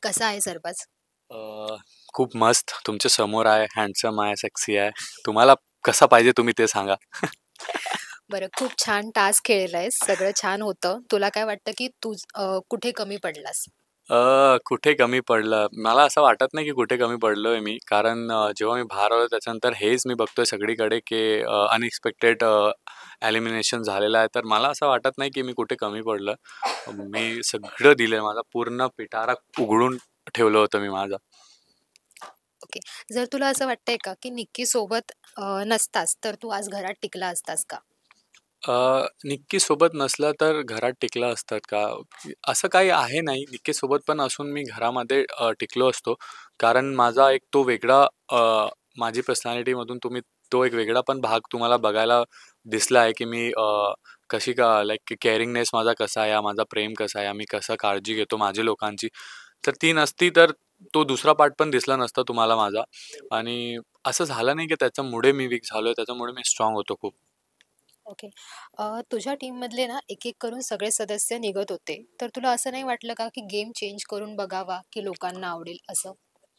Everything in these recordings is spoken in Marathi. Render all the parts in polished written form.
कसा आहे सरबाज? अ, खूप मस्त तुमच्या समोर आहे, हँडसम आहे, सेक्सी आहे. तुम्हाला कसा पाहिजे तुम्ही ते सांगा. बरं, खूप छान टास्क खेळलायस, सगळं छान होतं. तुला काय वाटतं, की कुठे कमी पडलास? कुठे कमी पडलं? मला असं वाटत नाही की कुठे कमी पडलोय मी. कारण जेव्हा मी बाहेर आलो त्याच्यानंतर हेच मी बघतोय सगळीकडे की अनएक्सपेक्टेड एलिमिनेशन झालेलं आहे. तर मला असं वाटत नाही की मी कुठे कमी पडलं. मी सगळं दिलंय. माझा पूर्ण पिटारा उघडून ठेवलं होतं मी माझं. ओके. जर तुला असं वाटतंय का, की निक्की सोबत नसतास, तर तू आज घरात टिकला असतास का? निक्की सोबत नसलं तर घरात टिकलं असतात का? असं काही आहे नाही. निक्की सोबत पण असून मी घरामध्ये टिकलो असतो. कारण माझा एक तो वेगळा माझी पर्सनॅलिटीमधून तुम्ही तो एक वेगळा पण भाग तुम्हाला बघायला दिसला आहे, की मी कशी का लाइक केअरिंगनेस माझा कसा आहे, माझा प्रेम कसा आहे, मी कसं काळजी घेतो माझ्या लोकांची. तर ती नसती तर तो दुसरा पार्ट पण दिसला नसता तुम्हाला माझा. आणि असं झालं नाही की त्याच्यामुळे मी वीक झालोय, त्याच्यामुळे मी स्ट्राँग होतो खूप. ओके. तुझ्या टीममधले ना एक-एक करून सगळे सदस्य निघत होते. तर तुला असं नाही वाटलं का, की गेम चेंज करून बघावा, की लोकांना आवडेल असं?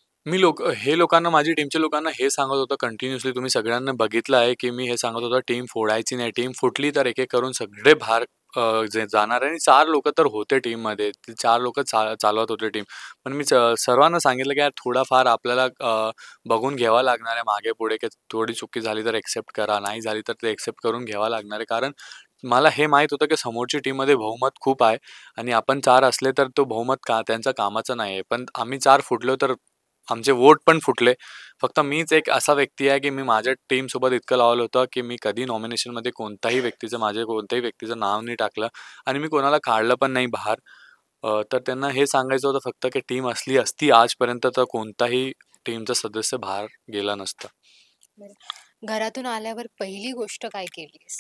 हे लोकांना माझी टीमच्या लोकांना हे सांगत होतं कंटिन्युअसली तुम्ही सगळ्यांना बघितलं आहे, की मी हे सांगत होतो टीम फोडायची नाही. टीम फुटली तर एक-एक करून सगळे बाहेर जे जाणार आहे आणि 4 लोकं तर होते टीममध्ये. ते 4 लोकं चालवत होते टीम. पण मी सर्वांना सांगितलं, की यार थोडाफार आपल्याला बघून घ्यावं लागणार आहे मागे-पुढे, की थोडी चुकी झाली तर एक्सेप्ट करा, नाही झाली तर ते एक्सेप्ट करून घ्यावं लागणार आहे. कारण मला हे माहीत होतं, की समोरची टीममध्ये बहुमत खूप आहे आणि आपण 4 असले तर तो बहुमत त्यांच्या कामाचं नाही आहे. पण आम्ही 4 फुटलो तर आमचे वोट पण फुटले. फक्त मीच एक असा व्यक्ती आहे, की मी माझ्या टीमसोबत इतकं लावलं होतं, की मी कधी नॉमिनेशनमध्ये माझ्या कोणत्याही व्यक्तीचं नाव नाही टाकलं आणि मी कोणाला काढलं पण नाही बाहेर. तर त्यांना हे सांगायचं होतं फक्त, की टीम असली असती आजपर्यंत तर कोणताही टीमचा सदस्य बाहेर गेला नसता. बरं. घरातून आल्यावर पहिली गोष्ट काय केलीस?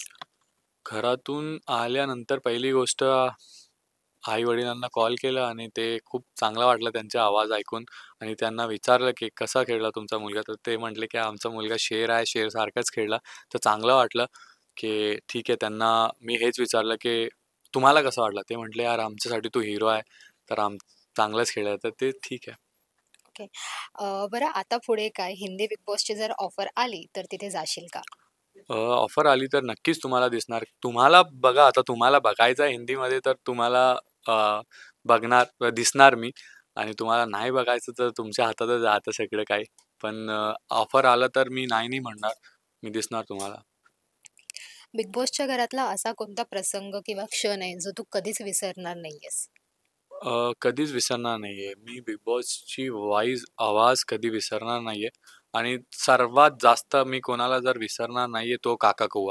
घरातून आल्यानंतर पहिली गोष्ट आई-वडिलांना कॉल केला आणि ते खूप चांगला वाटला त्यांचा आवाज ऐकून आणि त्यांना विचारलं, की "कसा खेळला तुमचा मुलगा?" तर ते म्हटले, की "आमचा मुलगा शेर आहे, शेरसारखाच खेळला." तर चांगलं वाटलं, की ठीक आहे. त्यांना मी हेच विचारलं, की "तुम्हाला कसं वाटलं?" ते म्हटले, "यार आमच्यासाठी तू हिरो आहे, तर चांगलंच खेळला." तर ते ठीक आहे. ओके. बरं आता पुढे काय? हिंदी बिग बॉसची जर ऑफर आली, तर तिथे जाशील का? ऑफर आली तर नक्कीच तुम्हाला दिसणार. तुम्हाला बघा आता तुम्हाला बघायचं आहे हिंदीमध्ये तर तुम्हाला दिसणार मी आणि तुम्हाला नाही बघायचं तर तुमच्या हातातच आहे आता सगळं काही. पण ऑफर आलं तर मी नाही नाही म्हणणार. मी दिसणार तुम्हाला. बिग बॉसच्या घरातला असा कोणता प्रसंग किंवा क्षण आहे, जो तू कधीच विसरणार नाहीयेस? कधीच विसरणार नाहीये. मी बिग बॉसची आवाज कधी विसरणार नाहीये आणि सर्वात जास्त मी कोणाला जर विसरणार नाहीये तो काका कौवा.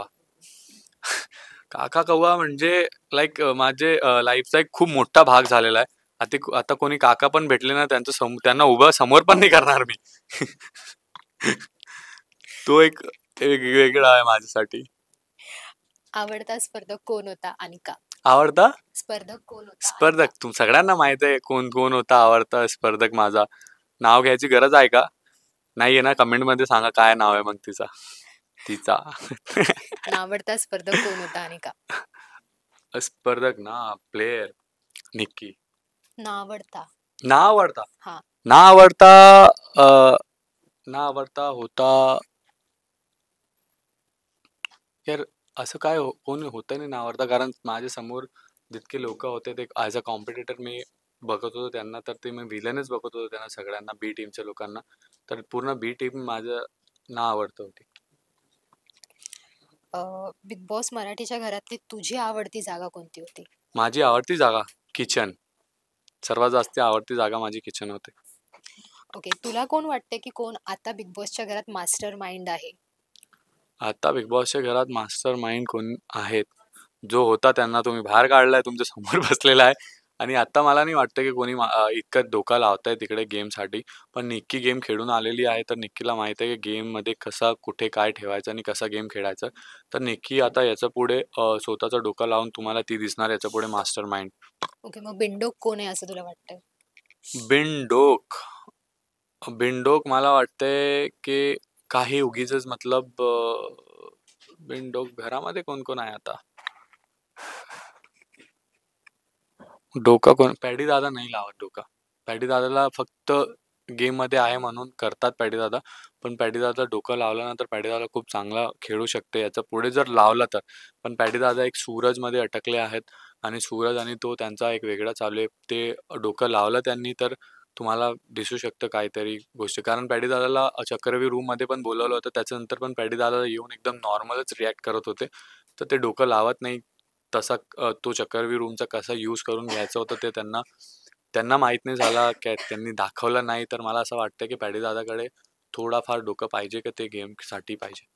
काका कौवा म्हणजे लाइक माझे लाईफचा एक खूप मोठा भाग झालेला आहे. आता कोणी काका पण भेटले ना त्यांना उभं समोर पण नाही करणार मी. तो एक वेगळा आहे माझ्यासाठी. आवडता स्पर्धक कोण होता आणि का? आवडता स्पर्धक कोण होता आणि का? स्पर्धक सगळ्यांना माहित आहे कोण होता आवडता स्पर्धक माझा. नाव घ्यायची गरज आहे का? नाहीये ना? कमेंटमध्ये सांगा काय नाव आहे मग तिचा. आवडता स्पर्धक कोण होता आणि का? स्पर्धक ना प्लेयर निक्की. नावडता. ना आवडता हां. ना आवडता अ, ना आवडता होता यार असं काय कोण होतं नाही ना आवडता कारण माझ्या समोर जितके लोक होते ते ॲज अ कॉम्पिटिटर मी बघत होतो त्यांना तर ते मी विलनच बघत होतो त्यांना सगळ्यांना बी टीमच्या लोकांना तर पूर्ण बी टीम माझं ना आवडतं होती. बिग बॉस मराठीच्या घरातली तुझी आवडती जागा कोणती होती? माझी आवडती जागा किचन. सर्वात जास्त आवडती जागा माझी किचन होते. ओके. तुला कोण वाटते, की कोण आता बिग बॉसच्या घरात मास्टर माइंड आहे? आता बिग बॉसच्या घरात मास्टर माइंड कोण आहेत? जो होता त्यांना तुम्ही बाहेर काढलाय, तुमच्या समोर बसलेला आहे आणि आता मला नाही वाटतं की कोणी इतकं डोका लावतंय तिकडे गेमसाठी. पण निक्की गेम खेळून आलेली आहे, तर निक्कीला माहीत आहे की गेममध्ये कसा, कुठे काय ठेवायचं आणि कसा गेम खेळायचा. तर निक्की आता याच्यापुढे स्वतःचं डोकं लावून तुम्हाला ती दिसणार याच्यापुढे मास्टर माइंड. ओके. मग बिनडोक कोण आहे असं तुला वाटतं? बिनडोक. बिनडोक मला वाटतंय की काही उगीचच मतलब बिनडोक घरामध्ये कोण-कोण आहे आता? डोका कोण पॅडी दादा नाही लावत डोका. पॅडी दादाला फक्त गेममध्ये आहे म्हणून करतात पॅडी दादा. पण पॅडी दादा डोकं लावलं ना, तर पॅडी दादा खूप चांगला खेळू शकते. याच्या पुढे जर लावला तर. पण पॅडी दादा एक सूरजमध्ये अटकले आहेत आणि सूरज आणि तो त्यांचा एक वेगळा चालू आहे. ते डोकं लावलं त्यांनी तर तुम्हाला दिसू शकतं काहीतरी गोष्टी. कारण पॅडी दादाला चक्रव्यूह रूममध्ये पण बोलावलं होतं. त्याच्यानंतर पण पॅडी दादा येऊन एकदम नॉर्मलच रिॲक्ट करत होते. तर ते डोकं लावत नाही. तसा तो चक्रव्यूह रूमचा कसा यूज करून घ्यायचं होतं ते त्यांना त्यांना माहीत नाही झाला, काय त्यांनी दाखवलं नाही. तर मला असं वाटतं की पॅडी दादाकडे थोडाफार डोकं पाहिजे की ते गेमसाठी पाहिजे.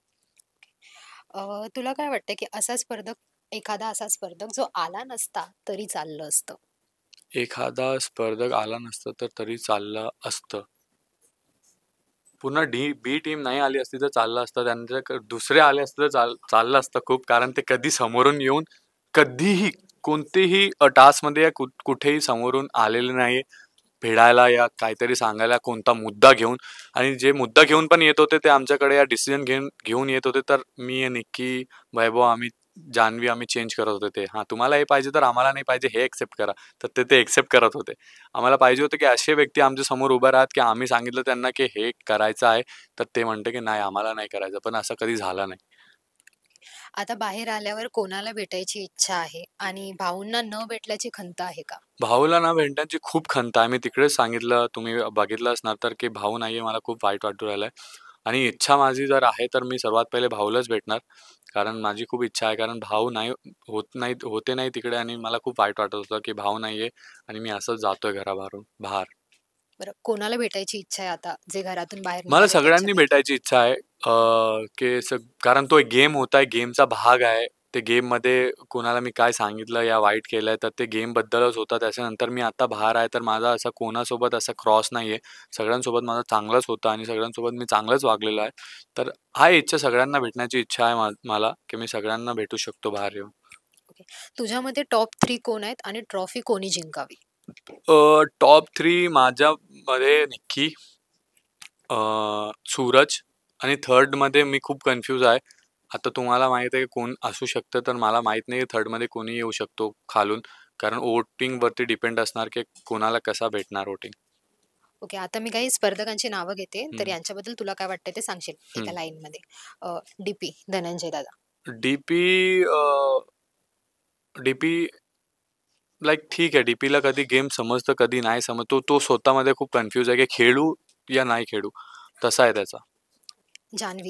तुला काय वाटतं की एखादा असा स्पर्धक जो आला नसता तरी चाललं असतं? एखादा स्पर्धक आला नसता तर तरी चाललं असतं. पुन्हा बी टीम नाही आली असती तर चाललं असतं. दुसरे आले असते तर चाललं असतं खूप. कारण ते कधी समोरून येऊन कधीही कोणतेही टास्कमध्ये या कुठेही समोरून आलेले नाही. भिडायला या काहीतरी सांगायला कोणता मुद्दा घेऊन. आणि जे मुद्दा घेऊन पण येत होते ते आमच्याकडे या डिसिजन घेऊन येत होते. तर मी, निक्की, वैभव, जान्हवी आम्ही चेंज करत होते ते. हां, तुम्हाला हे पाहिजे तर आम्हाला नाही पाहिजे हे एक्सेप्ट करा. तर ते एक्सेप्ट करत होते. आम्हाला पाहिजे होतं की असे व्यक्ती आमच्या समोर उभे राहत की आम्ही सांगितलं त्यांना की हे करायचं आहे, तर ते म्हणते की नाही आम्हाला नाही करायचं. पण असं कधी झालं नाही. आता बाहेर आल्यावर कोणाला भेटायची इच्छा आहे आणि भाऊंना न भेटल्याची खंत आहे का? भाऊला ना भेटण्याची खूप खंत आहे. मी तिकडेच सांगितलं, तुम्ही बघितलं असणार तर, की भाऊ नाहीये मला खूप वाईट वाटू राहिलंय. आणि इच्छा माझी जर आहे तर मी सर्वात पहिले भाऊलाच भेटणार. कारण माझी खूप इच्छा आहे. कारण भाऊ होते नाही तिकडे आणि मला खूप वाईट वाटत होतं, की भाऊ नाहीये आणि मी असंच जातोय घराबाहेरून बाहेर. बरं, कोणाला भेटायची इच्छा आहे आता, जे घरातून बाहेर मला निघाले सगळ्यांनी त्यांच्यापैकी? भेटायची इच्छा आहे. कारण तो एक गेम होता, गेमचा भाग आहे. ते गेममध्ये कोणाला मी काय सांगितलं या वाईट केलंय, तर ते गेमबद्दलच होतं. त्याच्यानंतर मी आता बाहेर आहे, तर माझा असा कोणासोबत असा क्रॉस नाहीये. सगळ्यांसोबत माझा चांगलाच होता आणि सगळ्यांसोबत मी चांगलंच वागलेलो आहे. तर आहे इच्छा सगळ्यांना भेटण्याची इच्छा आहे मला, की मी सगळ्यांना भेटू शकतो बाहेर येऊन. ओके. तुझ्या मते टॉप 3 कोण आहेत आणि ट्रॉफी कोणी जिंकावी? टॉप 3 माझ्यामध्ये निक्की, सूरज आणि थर्डमध्ये मी खूप कन्फ्यूज आहे. आता तुम्हाला माहीत आहे कोण असू शकतं, तर मला माहीत नाही थर्डमध्ये कोणी येऊ शकतो खालून. कारण वोटिंगवरती डिपेंड असणार, की कोणाला कसा भेटणार वोटिंग. ओके. आता मी काही स्पर्धकांची नावं घेते, तर हं, यांच्याबद्दल तुला काय वाटतं ते सांगशील हं. एका लाईनमध्ये. डी-पी धनंजय दादा. डी-पी डी-पी लाइक ठीक आहे. डी-पीला कधी गेम समजतं, कधी नाही समजत. तो तो स्वतःमध्ये खूप कन्फ्यूज आहे, की खेळू या नाही खेळू, तसा आहे त्याचा. जान्हवी.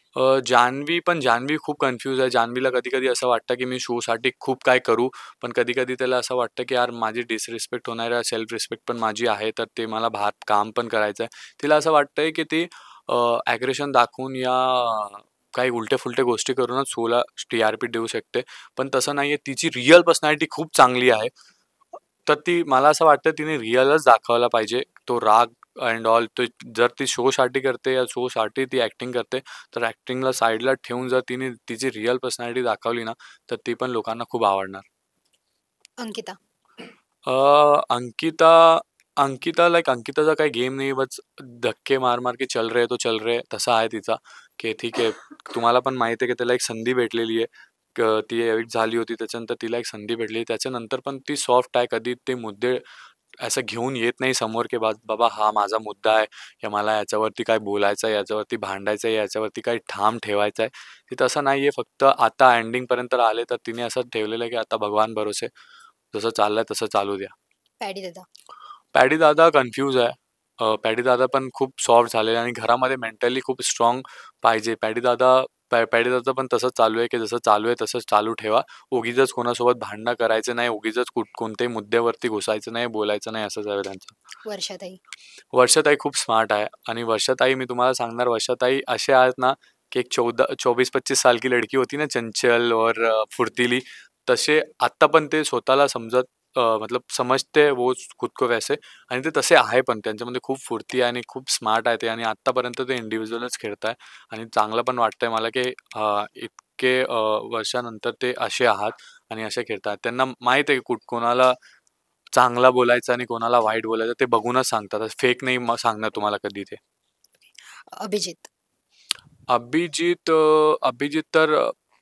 जान्हवी खूप कन्फ्यूज आहे. जान्हवीला कधी-कधी असं वाटतं, की मी शोसाठी खूप काय करू, पण कधी-कधी त्याला असं वाटतं, की यार माझी डिसरिस्पेक्ट होणार आहे, सेल्फ रिस्पेक्ट पण माझी आहे, तर ते मला बाहेर काम पण करायचं आहे. तिला असं वाटतंय, की ती दाखवून या काही उलट्या-फुलट्या गोष्टी करूनच शोला टी-आर-पी देऊ शकते. पण तसं नाहीये. तिची रिअल पर्सनॅलिटी खूप चांगली आहे. तर मला असं वाटतं तिने रिअलच दाखवायला पाहिजे. तो राग एंड ऑल जर ती शोसाठी करते या शोसाठी ती ॲक्टिंग करते, तर ॲक्टिंगला साईडला ठेवून जर तिने तिची रिअल पर्सनॅलिटी दाखवली ना, तर ती पण लोकांना खूप आवडणार. अंकिता. अंकिता अंकिता अंकिताचा काही गेम नाही, बस धक्के मार-मार के चल रहे तो चल रहे, तसा आहे तिचा, की ठीक आहे. तुम्हाला पण माहिती आहे, की त्याला एक संधी भेटलेली आहे. ती एविक्ट झाली होती, त्याच्यानंतर तिला एक संधी भेटली. त्याच्यानंतर पण ती सॉफ्ट आहे. कधी ते मुद्दे असं घेऊन येत नाही समोर, की बाबा हा माझा मुद्दा आहे, या मला याच्यावरती काय बोलायचं आहे, याच्यावरती भांडायचं आहे, याच्यावरती काही ठाम ठेवायचं आहे. ती तसं नाहीये. फक्त आता एंडिंगपर्यंत आले, तर तिने असं ठेवलेलं आहे, की आता भगवान भरोसे. जसं चाललंय तसं चालू द्या. पॅडी दादा. पॅडी दादा कन्फ्यूज आहे. पॅडी दादा पण खूप सॉफ्ट झालेला आहे आणि घरामध्ये मेंटली खूप स्ट्राँग पाहिजे. पॅडी दादा पण तसंच चालू आहे, की जसं चालू आहे तसंच चालू ठेवा. उगीचच कोणासोबत भांडणं करायचं नाही. उगीचच कोणत्याही मुद्द्यावरती घुसायचं नाही, बोलायचं नाही, असंच आहे त्यांचं. वर्षाताई. वर्षाताई खूप स्मार्ट आहे आणि वर्षाताई मी तुम्हाला सांगणार, वर्षाताई असे आहेत ना, की एक 24-25 साल की लड़की होती ना, चंचल और फुर्तीली, तसे आत्ता पण ते स्वतःला मतलब समजते वो खुद को वैसे आणि ते तसे आहे पण. त्यांच्यामध्ये खूप फुर्ती आहे आणि खूप स्मार्ट आहे ते आणि आत्तापर्यंत ते इंडिव्हिज्युअलच खेळताय आणि चांगलं पण वाटतंय मला, की इतके वर्षानंतर ते असे आहात आणि असे खेळतात. त्यांना माहीत आहे, की कोणाला चांगला बोलायचं आणि कोणाला वाईट बोलायचं ते बघूनच सांगतात. फेक नाही सांगणार तुम्हाला कधी ते. अभिजित. अभिजित तर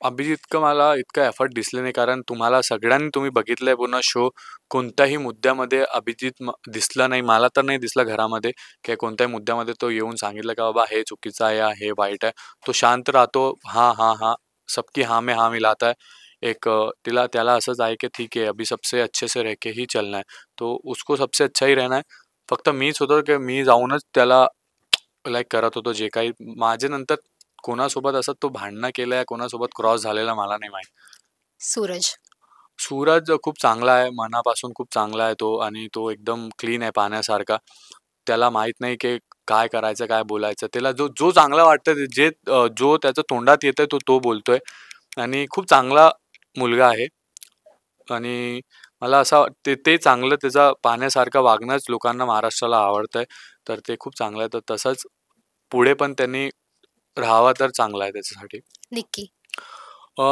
अभिजितचं मला इतकं एफर्ट दिसले नाही, कारण तुम्हाला सगळ्यांनी तुम्ही बघितलंय पूर्ण शो. कोणत्याही मुद्द्यामध्ये अभिजित दिसला नाही. मला तर नाही दिसला घरामध्ये, की कोणत्याही मुद्द्यामध्ये तो येऊन सांगितलं का बाबा हे चुकीचं आहे या हे वाईट आहे. तो शांत राहतो. हाँ, हाँ, हाँ. सबकी हाँ में हाँ मिलाता है. त्याला असंच आहे की ठीक आहे, अभी सबसे अच्छे से रह के ही चलना है. तो उसको सबसे अच्छा ही रहना है. फक्त मीच होतो की मी जाऊनच त्याला लाईक करत होतो जे काही. माझ्यानंतर कोणासोबत असं तो भांडणं केलंय, कोणासोबत क्रॉस झालेला मला नाही माहीत. सूरज. सूरज खूप चांगला आहे, मनापासून खूप चांगला आहे तो, आणि तो एकदम क्लीन आहे पाण्यासारखा. त्याला माहीत नाही की काय करायचं, काय बोलायचं. त्याला जो जो चांगलं वाटतं, जो त्याच्या तोंडात येतंय तो बोलतोय, आणि खूप चांगला मुलगा आहे. आणि मला असं ते चांगलं त्याचं पाण्यासारखं वागणंच लोकांना महाराष्ट्राला आवडतंय. तर ते खूप चांगलं आहे. तर तसंच पुढे पण त्यांनी राहावा तर चांगला आहे त्याच्यासाठी. निक्की. अ,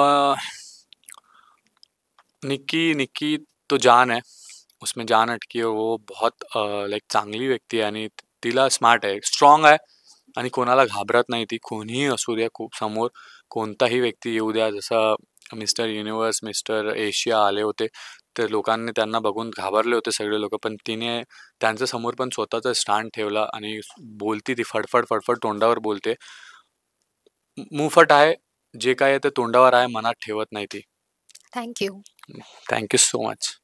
निक्की निक्की तो जान है. उसमें जान अटकी है. वो बहुत लाईक चांगली व्यक्ती आहे, आणि तिला स्मार्ट आहे, स्ट्रॉंग आहे, आणि कोणाला घाबरत नाही ती. कोणीही असू द्या, खूप समोर कोणताही व्यक्ती येऊ द्या. जसं मिस्टर युनिव्हर्स, मिस्टर एशिया आले होते, तर लोकांनी त्यांना बघून घाबरले होते सगळे लोक, पण तिने त्यांच्या समोर पण स्वतःचा स्टँड ठेवला, आणि बोलती ती फडफड फडफड तोंडावर बोलते. मुंहफट आहे. जे काय आहे ते तोंडावर आहे, मनात ठेवत नाही ती. Thank you. Thank you so much.